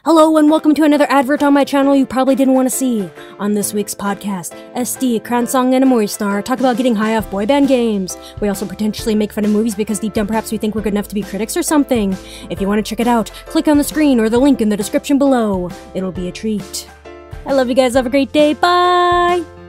Hello and welcome to another advert on my channel you probably didn't want to see. On this week's podcast, SD, Kransong, and ImoriStar talk about getting high off boy band games. We also potentially make fun of movies because deep down perhaps we think we're good enough to be critics or something. If you want to check it out, click on the screen or the link in the description below. It'll be a treat. I love you guys, have a great day, bye!